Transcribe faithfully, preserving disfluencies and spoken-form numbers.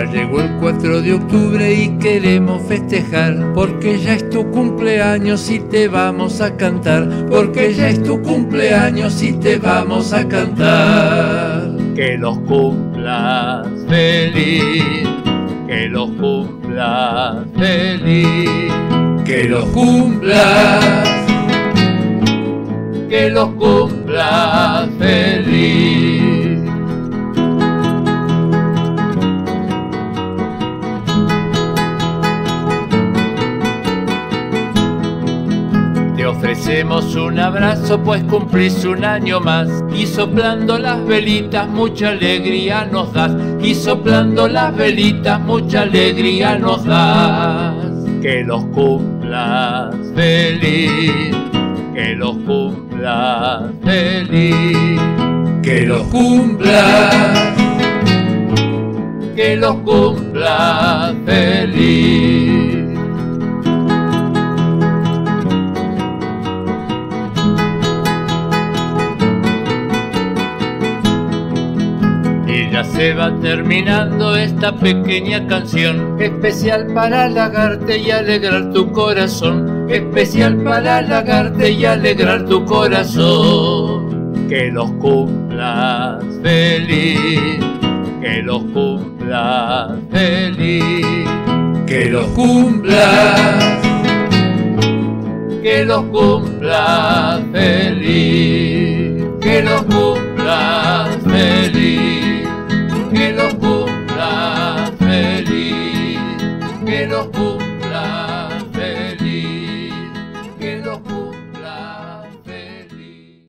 llegó el cuatro de octubre y queremos festejar, porque ya es tu cumpleaños y te vamos a cantar, porque ya es tu cumpleaños y te vamos a cantar. Que los cumplas feliz, que los cumplas feliz, que los cumplas, que los cumplas feliz. Te ofrecemos un abrazo pues cumplís un año más, y soplando las velitas mucha alegría nos das, y soplando las velitas mucha alegría nos das. Que los cumplas feliz, que los cumplas feliz, que los cumplas, que los cumplas feliz. Y ya se va terminando esta pequeña canción, especial para halagarte y alegrar tu corazón, especial para halagarte y alegrar tu corazón. Que los cumplas feliz, que los cumplas feliz, que los cumplas, que los cumplas feliz, que los cumplas feliz.